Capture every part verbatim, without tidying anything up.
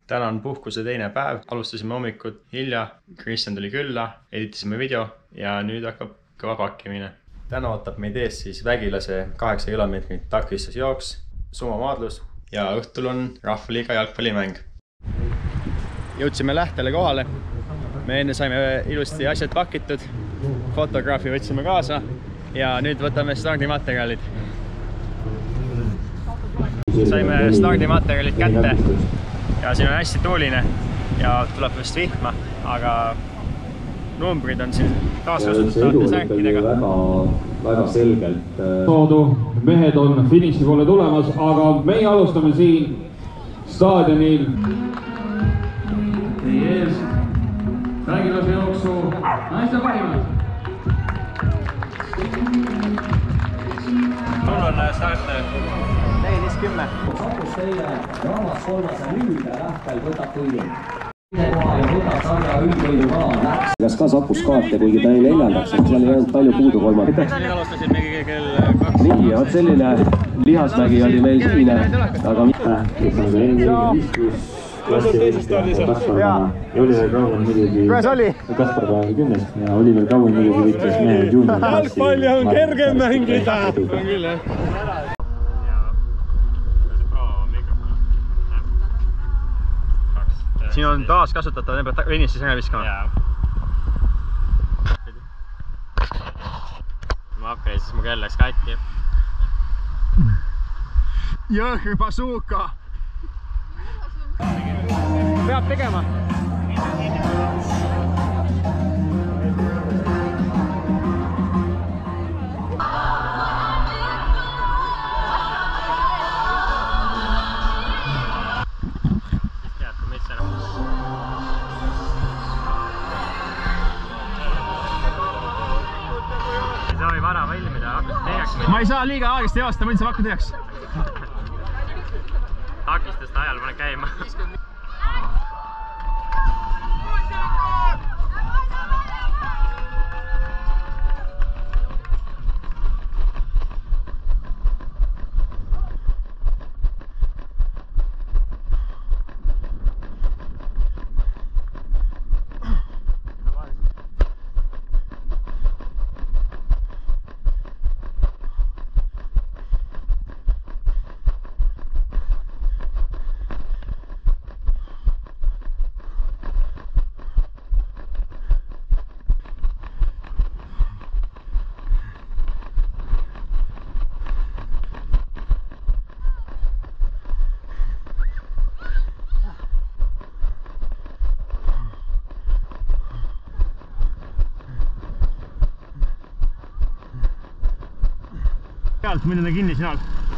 täna on puhkuse teine päev, alustasime hommikut hilja, Kristjan tuli külla, editasime video ja nüüd hakkab kõva pakkimine. Täna ootab meid ees siis Vägilase kaheksa kilomeetrit takistusjooks, sumamaadlus ja õhtul on Rahvaliiga jalgpallimäng. Jõudsime lähtele kohale, me enne saime ilusti asjad pakitud, fotograafi võtsime kaasa ja nüüd võtame stardimaterjalid. Saime stardimaterjalid kätte ja siin on hästi tuuline ja tuleb vist vihma, aga numbrid on siin taaskasutatavate särkidega. Väga, väga selgelt. Soodu mehed on finiši poole tulemas, aga meie alustame siin staadionil. Teie ees Vägilase jooksu naiste parimad. Mul on start neliteist kümme. Sakus teile Raamas kolmase nüüde lähtel võtab võidu. Koha ja võtab sarja üldvõidu ka. Kas ka sappus kaarte, kuigi ta ei neljandaks, et seal ei olnud palju puudu kolmad. Nüüd alustasid megi kell kaks. Nii, ja selline lihasmägi oli meil siine, aga kes on ka eelmine klassi eesistanud ja Kaspar Kauna. Ja Oliver Kaun muidugi... Kuidas oli? Kaspar Kaun kümnest ja Oliver Kaun muidugi võttis mehe junior klassi. Jalgpalli on kergem mängida! On küll, jah. Siin on taas kasutatav, need peab õnnistis ära viskama. Ma hakkan siis mu kell läks katki. Jõhri basuuka! Peab tegema. Ma ei saa liiga aegasti joosta, ma üldse pakku teeks. Takistust ajal panen käima. Pealt mõnda kinni seal.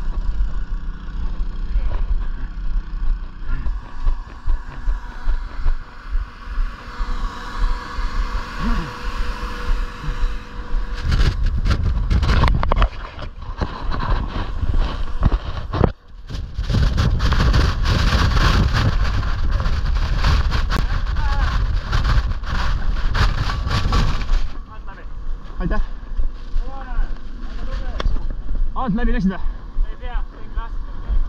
Aitäh! Alt läbi läksid või? Ei pea, võin klassi.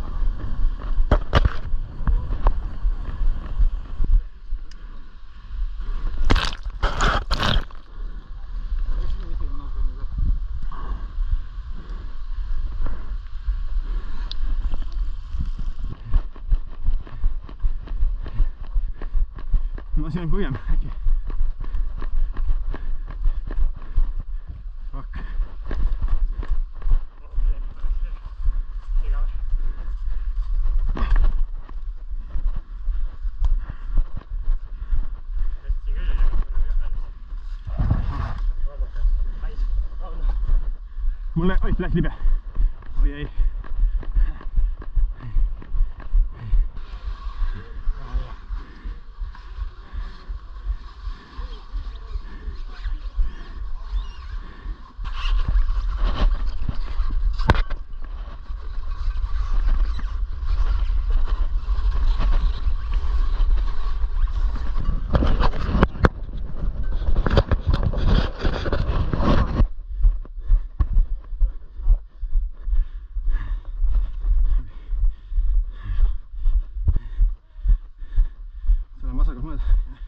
Ma siin on kujem äkki. Fuck. Mulle, oi, läks libe. Oi ei. mööda.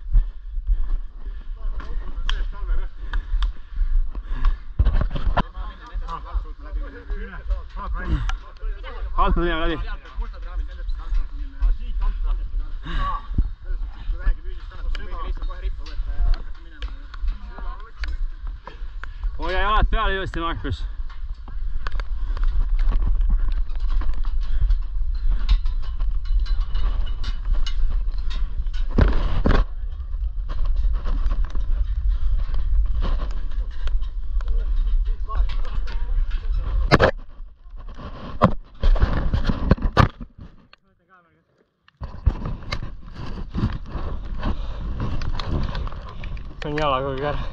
alt nad minema läbi. hoia jalad peale jõusti, Markus. on jalaga kõige ära.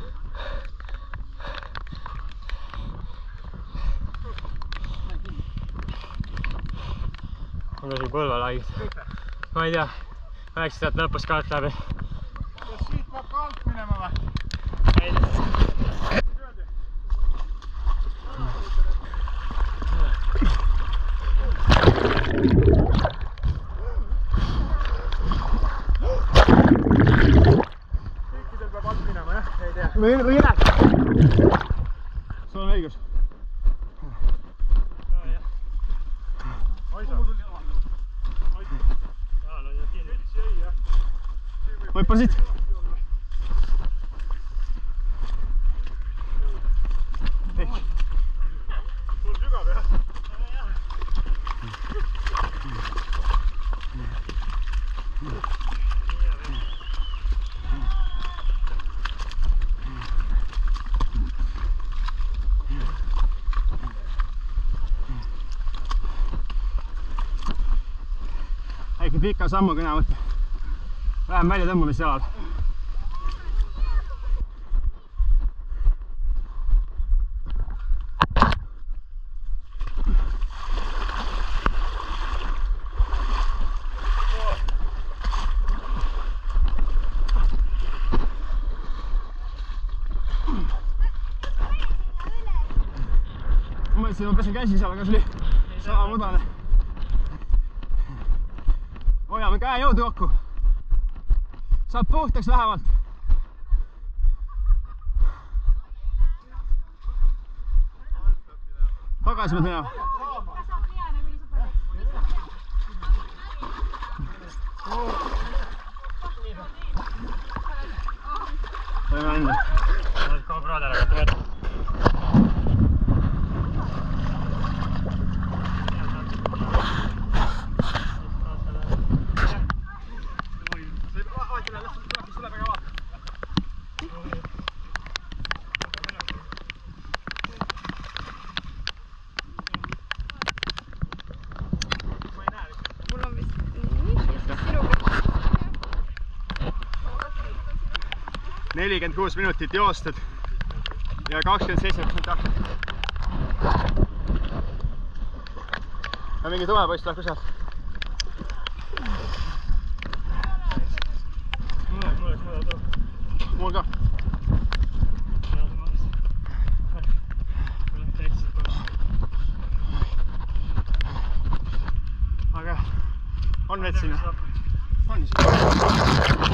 on ka siin põlvelaigid. ma ei tea, väheks sealt lõpus ka alt läbi. kas siit peab ka alt minema või? ei tea. või või jääb? sul on õigus. võib-olla siit. sul sügab jah? väike pika sammu kõne võtta. vähem välja tõmbamist jalal. ma mõtlesin, ma pesin käsi seal, aga see oli sama mudane. hoiame käe jõudu kokku. saab puhtaks vähemalt. tagasi pead minema. võime minna. GoPro'd ära võtta võtta. nelikümmend kuus minutit joostud ja kakskümmend seitse protsenti ahju. ja mingi tume poiss lahku sealt. mul ka. aga on vett sinna? on sinna.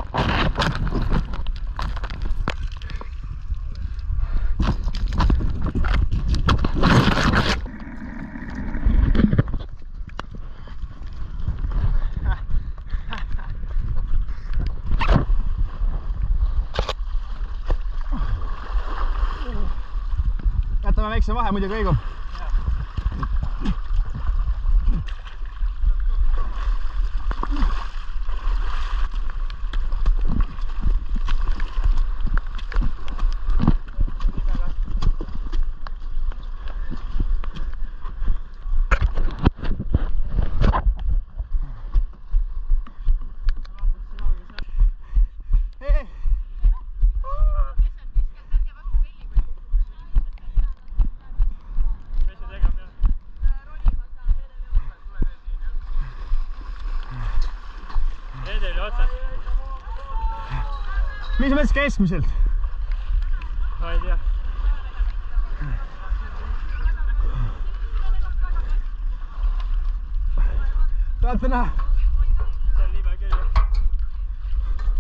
jätame väikse vahe, muidu kõigub. mis mõttes keskmiselt? ma ei tea. tahate näha? see on nii palju küll.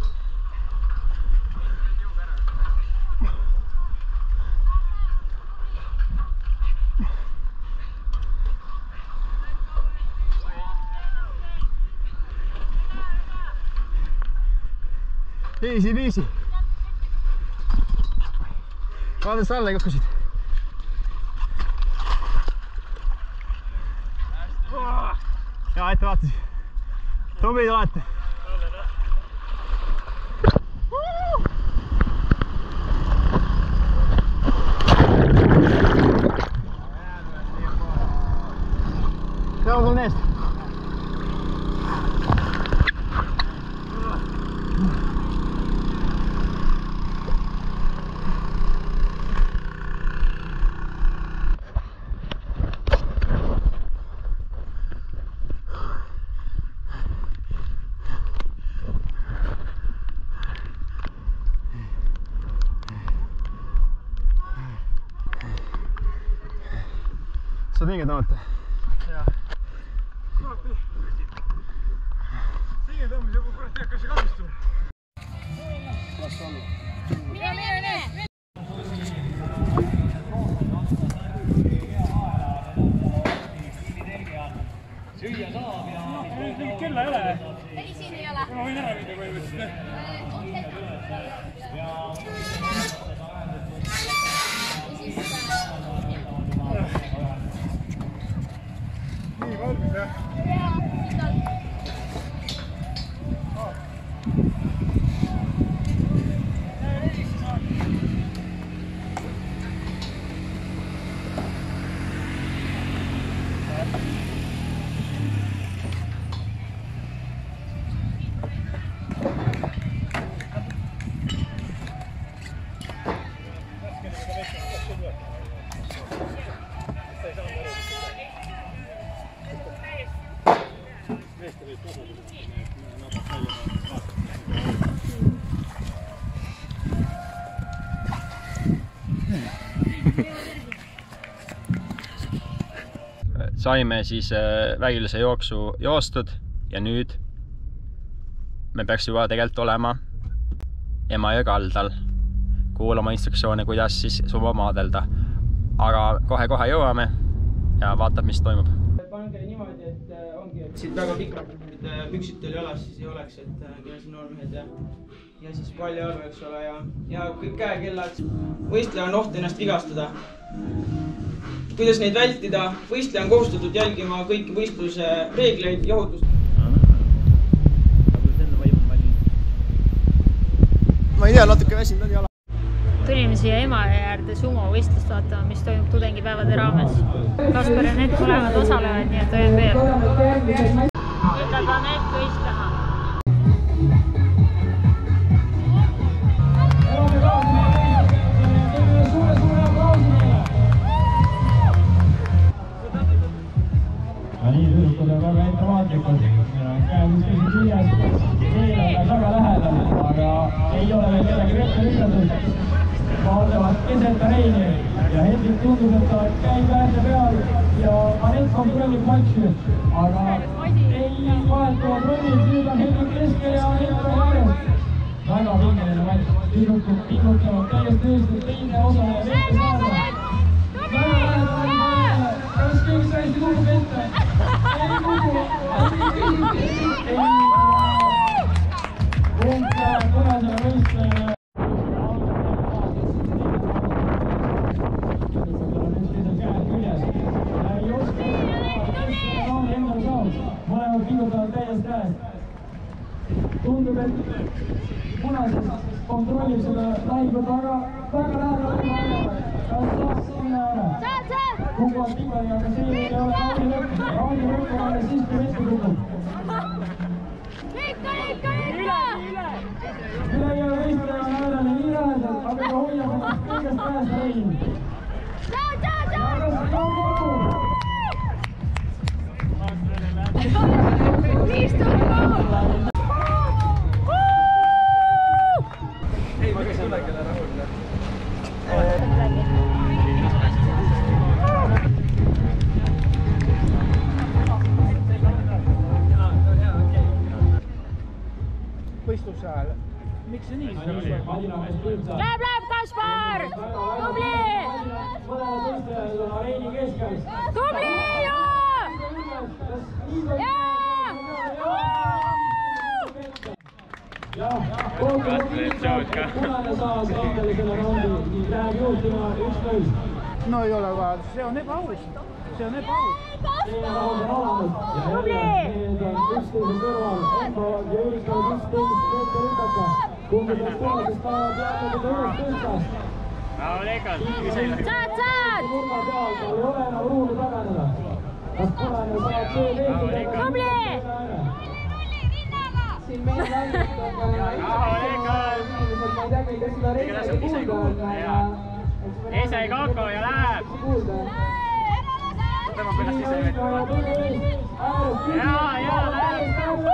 Easy, easy. Vaadates alla kukkusid. Jaa, ette vaatasid. Tublid olete. Kaua sul neest? Saad mingeid tõmmata? Jaa. Signe tõmbas joku kurat hakkas kadistuma. Las olla. Mine, mine, mine! Süüa saab ja... Kella ei ole? Ei, siin ei ole. Ma võin ära minna põhimõtteliselt. Nii valmis, jah? Jaa, kindlalt. Saime siis vägilase jooksu joostud ja nüüd me peaks juba tegelikult olema Emajõe kaldal, kuulama instruktsioone, kuidas siis suva maadelda. Aga kohe-kohe jõuame ja vaatab, mis toimub. Pange niimoodi, et ongi, et siit väga pikad püksid teil jalas siis ei oleks, et kell siin noormehed ja, ja siis palli all, eks ole, ja, ja kõik käekellad. Võistleja on oht ennast vigastada. Kuidas neid vältida? Võistleja on kohustatud jälgima kõiki võistluse reegleid ja ohutust. Ma ei tea, natuke väsinud on jala. Tulime siia Emajõe äärde sumo võistlust vaatama, mis toimub tudengipäevade raames. Kaspar ja need mõlemad osalevad, nii et öön veel. Ütleb Anett võistlema. Nii tüdrukud on väga ettevaatlikud, meil on käemuskesi küljes, meil on väga lähedal, aga ei ole veel kedagi vette lükatud. Vaatavad keset areeni ja hetkel tundub, et ta käib äärde peal ja Anett kontrollib matši, aga ei vahetuvad rollid, nüüd on hetkel keskel ja Anett on ääres. Väga pingeline matš, tüdrukud pingutavad täiesti õigesti, teine osa ja vette saada. Väga lähedal, kas keegi saisi kuulub ette? Mõlemad pingutavad täiesti käest. Tundub, et punases kontrollib seda lahingut väga, väga lähedal. Kas saab sinna ära? Kukuvad pingani, aga see ei ole raadi lõpp. Raadi lõpp on alles siis, kui vette kukub. Ikka, ikka, ikka! Ülejääv võistleja on äärele nii lähedal, aga ta hoiab ennast kõigest käest rein. Tšau, tšau, tšau! Istu kogu! Ei, ma käisin üle kelle rahul. Võistluse ajal. Miks see nii? Läheb, läheb, Kaspar! Tubli! Tubli! Jaa! punane saab endale selle raundi ning läheb juhtima üks null. No ei ole vaja, see on ebaaus. See on ebaaus. See raund on alanud ja jälle need on üksteise kõrval. Embavad ja üritavad üksteist ette lükata. Kumbi peaks punasest tahab jälle teda üles tõstast. Saad, saad! Nurga peal, tal ei ole enam ruumi taganeda. Kas punane saab see veidi? Tubli! Siin meil langust on inimesed, ma ei teagi, kes seda reisile kuulda on. Ese Koko ja läheb! Võtame pärast ise veeta. Jaa, jaa, läheb!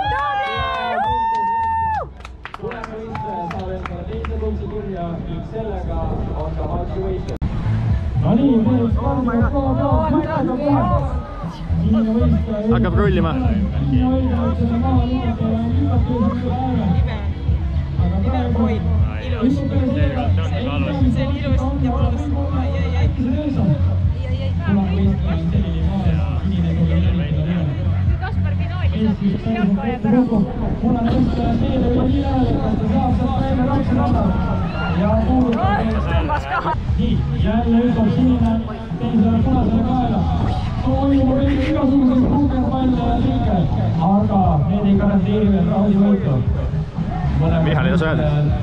Punane võistleja saab endale teise punkti kirja ning sellega on ta matši võistleja. No nii, mees kandis koha peal, sinine võistleja. Hakkab rullima. Sinine võistleja selle maha niimoodi ja on lükatud üle ääre. Aga praegu ilus. See oli ilus ja valus. Ai, ai, ai. Punane võistleja on selline maha, sinine kogu võistleja. Kaspar Pinooli saab jalka jääb ära. Punane võistleja teele üle nii lähele, kas ta saab sealt välja kaks rada. Ja puudub. Nii, jälle hüppab sinine teisele punasele kaela. Toimub veidi igasuguseid kuukerpalle ja liike, aga need ei garanteeri veel raundi võitu. Mihhail ei tasu öelda.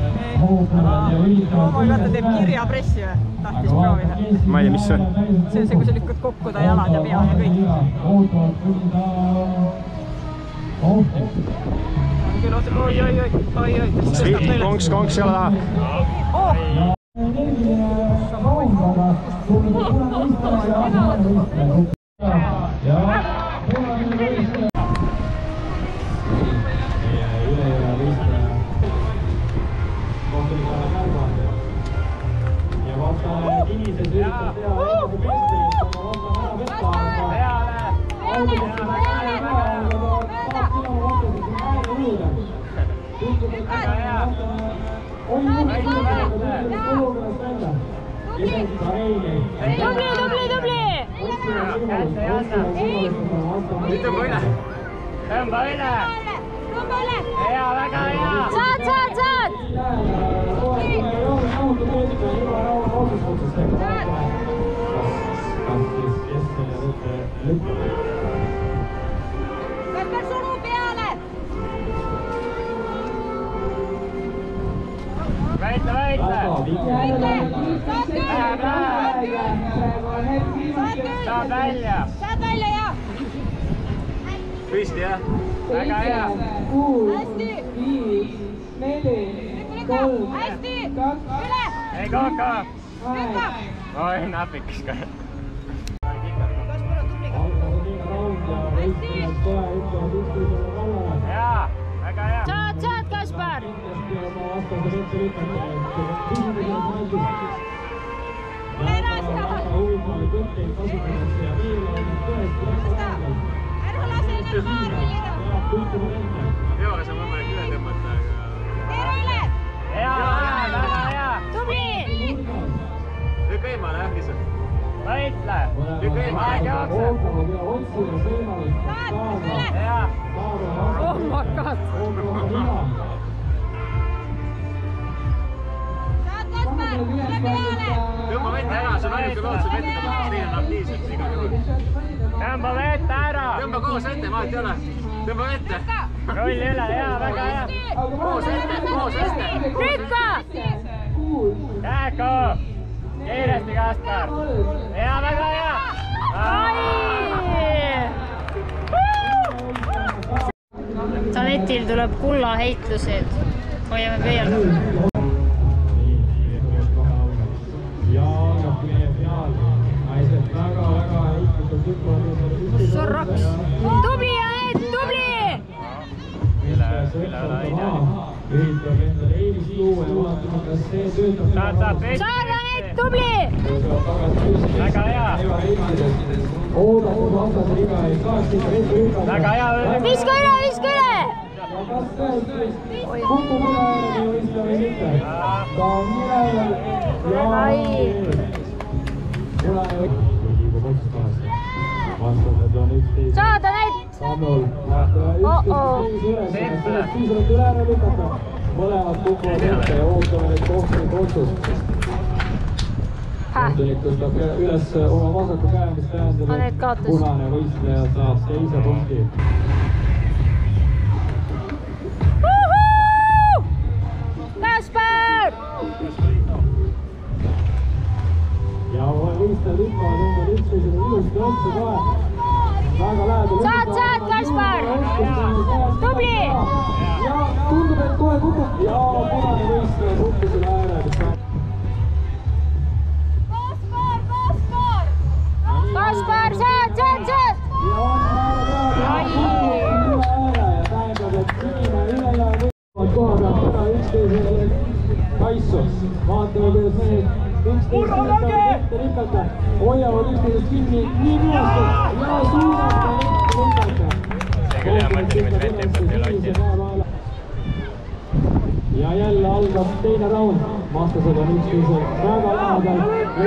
Oh my god, ta teeb kirjapressi või? Tahtis proovida. Ma ei tea, mis see on. See on see, kui sa lükkad kokku ta jalad ja pea ja kõik. Küll oota, oi, oi, oi, oi, oi. Konks, konks jala taha. Ja punane võistleja. Meie ülejääva võistleja. Kohtunik annab märgu. Ja vastane Kinises üritab teha endaga peste, et oma vastane ära võtta, aga alguses on väga hea, aga saab sinema vastaseks on äärde juurde. Tundub, et vastane on juurde suuda, aga tuleb sellest olukorrast välja. Isegi ka Reini. Tubli, tubli, tubli! Tõmba üle! Tõmba üle! Hea, väga hea! Saad, saad, saad! Kaspar suru peale! Väitle, väitle! Läheb, läheb! Saad välja! Saad välja, jah! Püsti, jah? Väga hea! Hästi! Viis, neli, kolm, hästi! Üle! Ei Koko! Lükka! Oi, napikas ka! Kaspar on tubli! Hästi! Hea! Väga hea! Saad, saad, Kaspar! Ole edasi! Ära lase enne maani lida! Peaga saab võimalik üle tõmmata, aga... Tee üle! Hea, hea, väga hea! Tubli! Lükka eemale, jah, lihtsalt. Võitle! Lükka eemale, aeg jookseb! Saad, üle! Hea! Oh my god! Saad, Kaspar! Üle peale! Tõmba vette ära, see on ainuke lood, see vette tõmbab, teil on aktiivselt igal juhul. Tõmba vette ära! Tõmba koos vette, vahet ei ole. Tõmba vette! Rolli üle, hea, väga hea! Koos vette, koos vette! Lükka! Käeko! Kiiresti, Kaspar! Hea, väga hea! Tanetil tuleb kulla heitlused. Hoiame peale. Ja algab meie finaal. Naised väga-väga heitluselt hüppavad. Kus on raks? Tubli, Janet, tubli! Üritab endale eelis luua ja vaatama, kas see töötab. Saad, saad, veidi! Saad, Janet, tubli! Väga hea! Oodatud vastase iga ei saaks ikka ette hüppama. Väga hea! Viska üle, viska üle! Kas tõesti kukub üle ääre võistlema või mitte? Ta on üleval ja punane liigub otsustavasse. Vastased on üksteise. Saad, Janet! Sammul. Üksteise üles, sellest piisavalt üle ääre lükata. mõlemad kukuvad ette ja ootame nüüd kohtunik otsust. Kohtunik tõstab üles oma vasaku käe, mis tähendab, et punane võistleja saab teise punkti. Kaspar! Ja võistlejad hüppavad enda üksteisele ilusti otsa kohe. Väga lähedal. Saad, saad, Kaspar! Tubli! Ja tundub, et kohe kukub. Ja punane võistleja kukkusele ääre. Kaspar, Kaspar! Kaspar, saad, saad, saad! Ja on ääre peale. Üle ääre ja tähendab, et sinine üle võivad koha pealt täna üksteisele kaisu. Vaatame, kuidas mehed üksteisele ette rikata. Hoiavad üksteisest kinni nii kõvasti ja suunata ette rikata. See küll hea mõtlen, et vett hüppab teile otti. Ja jälle algab teine raund. Vastased on üksteisel väga lähedal.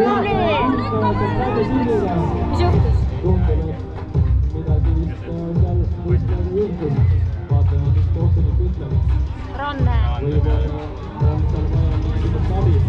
Mis juhtus? Tundub, et midagi vist seal võistlejal juhtus. Vaatame, mis kohtunik ütleb. Ranne. Võib-olla on seal vaja mingisugust abi.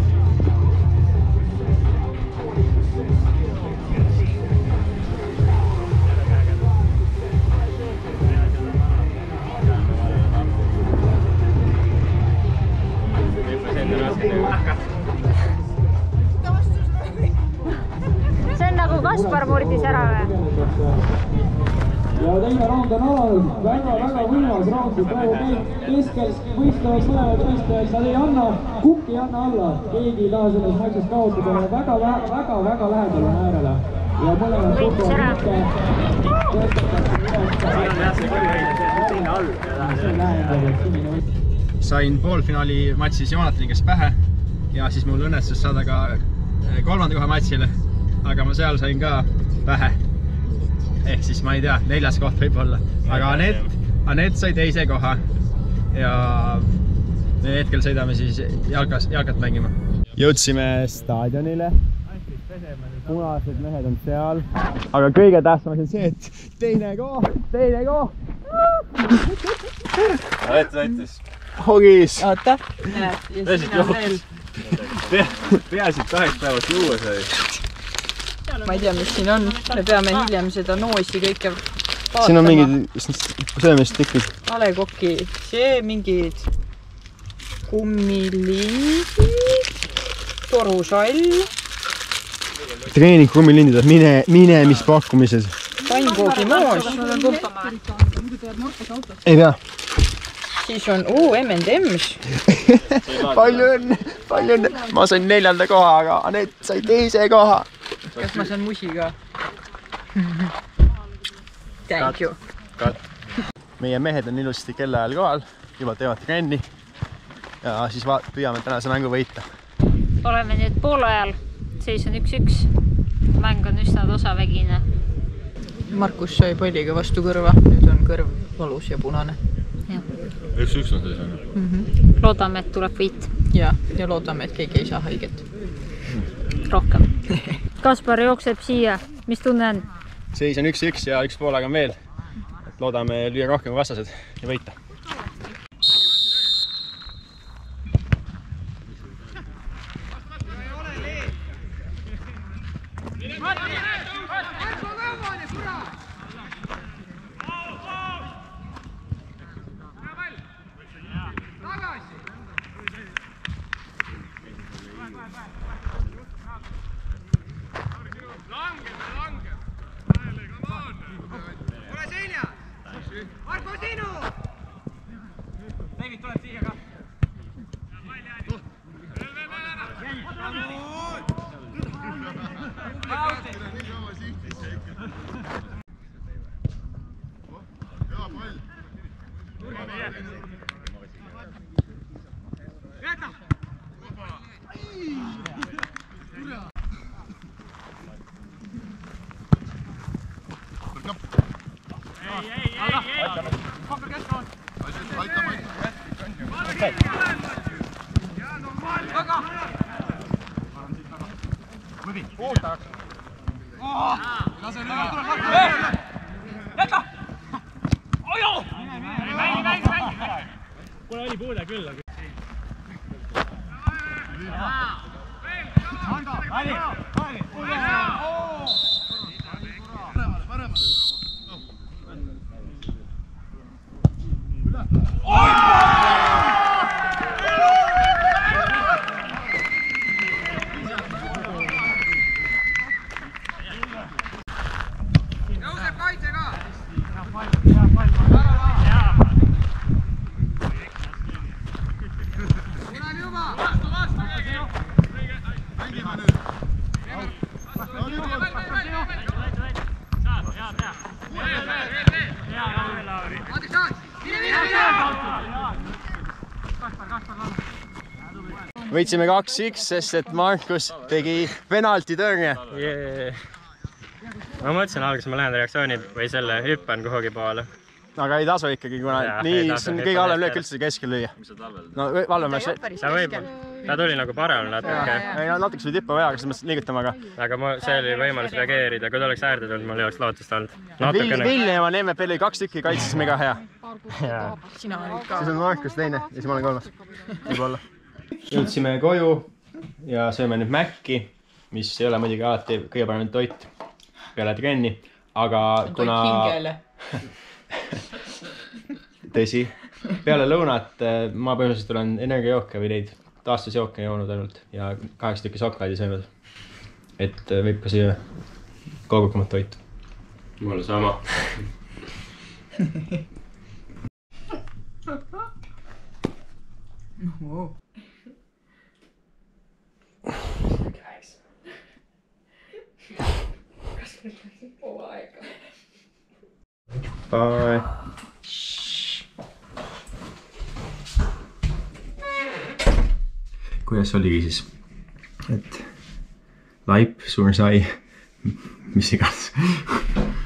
See on nagu Kaspar murdis ära või? Ja teine raund on alanud. Väga-väga võimas raund, kui praegu keskel võistlevad mõlemad võistlejad. Nad ei anna, kumbki ei anna alla. Keegi ei taha selles matšis kaotada. Väga-väga lähedal on äärele. Ja mõlemad kukuvad mitte. Sain poolfinaali matšis Joonatani käest pähe ja siis mul õnnestus saada ka kolmanda koha matšile, aga ma seal sain ka pähe. Ehk siis ma ei tea, neljas koht võib olla, aga Anett, Anett sai teise koha ja me hetkel sõidame siis jalkas, jalkat mängima. Jõudsime staadionile, punased mehed on seal, aga kõige tähtsam on see, et teine koht, teine koht! Anett sõitis. Hogis! Oota. Peasid jookis. Peasid kaheks päevast juua sai. Ma ei tea, mis siin on. Me peame hiljem seda noosi kõike vaatama. Siin on mingid söömistikid. Alekoki, see mingid kummilindid, torusall. Treening kummilindid, mine, mine mis pakkumised. Pannkoogi moos. Ei pea. Siis on uu M and M's. Palju õnne, palju õnne. Ma sain neljanda koha, aga Anett sai teise koha. Kas ma saan musi ka? Thank you. Meie mehed on ilusti kella ajal kohal, juba teevad trenni ja siis püüame tänase mängu võita. Oleme nüüd poolajal, seis on üks-üks. Mäng on üsna tasavägine. Markus sai palliga vastu kõrva, nüüd on kõrv valus ja punane. Üks-üks on siis on. Loodame, et tuleb võit. Ja, ja loodame, et keegi ei saa haiget. Rohkem. Kaspar jookseb siia. Mis tunne on? Seis on üks-üks ja üks poolega on veel. Loodame lüüa rohkem vastased ja võita. Võitsime kaks X, sest et Markus tegi penalti tõrje. Yeah. Ma mõtlesin alguses, ma lähen reaktsiooni või selle hüppan kuhugi poole. Aga ei tasu ikkagi, kuna ja, nii see on kõige halvem löök üldse keskel lüüa. No Valve läks... Ta võib, ta tuli nagu parem natuke. Ei, natuke oli tippa vaja, kas mõtlesin liigutama, aga... Aga ma, see oli võimalus reageerida, kui ta oleks äärde tulnud, mul ei oleks lootust olnud. Vilniema M F L-i kaks tükki kaitses mega hea. Siis on Markus teine ja siis ma olen kolmas. Võib-olla. Jõudsime koju ja sööme nüüd Mäkki, mis ei ole muidugi alati kõige parem toit peale trenni, aga kuna... Tõsi, peale lõunat ma põhimõtteliselt olen energiajooke või neid taastusjooke joonud ainult ja kaheksa tükki soklaidi söönud. Et võib ka süüa kogukamat toitu. Mulle sama. Wow. Bye. Kuidas oligi siis? Et laip, suur sai, mis iganes.